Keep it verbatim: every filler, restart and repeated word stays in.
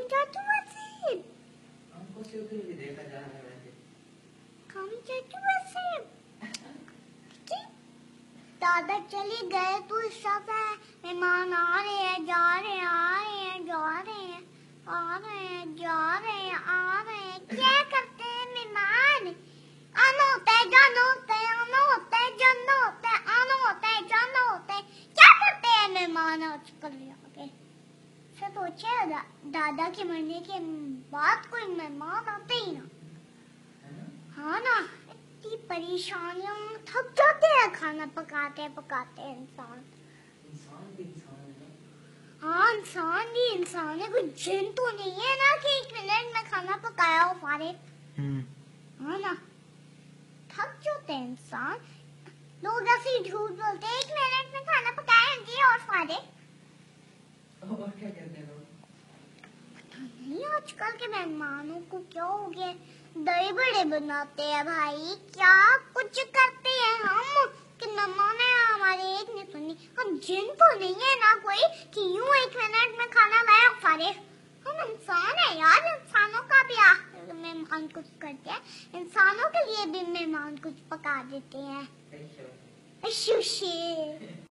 चाचू वसीम, हमको सिर्फ भी देखा जा रहा है। कम चाचू वसीम। दादा चले गए तो सब है, मेहमान आ रहे हैं, जा रहे हैं, आ रहे हैं, जा रहे हैं, आ रहे हैं, जा रहे हैं, आ रहे हैं। क्या करते हैं मेहमान? आना होता है, जाना होता है, आना होता है, जाना होता है, आना होता है, जाना होता है। क्या करते हैं मेहमान आजकल यहाँ पे? फिर सोचे दा, दादा के मरने के बाद कोई मेहमान आते ही ना। हाँ ना, इतनी परेशानियां, थक जाते हैं खाना पकाते पकाते इंसान। इंसान भी इंसान है ना। हाँ, इंसान भी इंसान है, कोई जिन तो नहीं है ना कि एक मिनट में खाना पकाया हो फारे। हाँ ना, थक जाते हैं इंसान। लोग ऐसे झूठ बोलते हैं, एक मिनट में खाना पकाया जी और फारे। और क्या कहते हैं लोग? नहीं, आजकल के मेहमानों को क्या हो गया, दही बड़े बनाते हैं भाई, क्या कुछ करते हैं हम कि मेहमान है हमारे, एक ने सुनी। हम जिन तो नहीं है ना कोई कि यूं एक मिनट में खाना लाया फारे। हम इंसान है यार, इंसानों का भी आखिर मेहमान कुछ करते हैं, इंसानों के लिए भी मेहमान कुछ पका देते हैं। अच्छा। शुशे।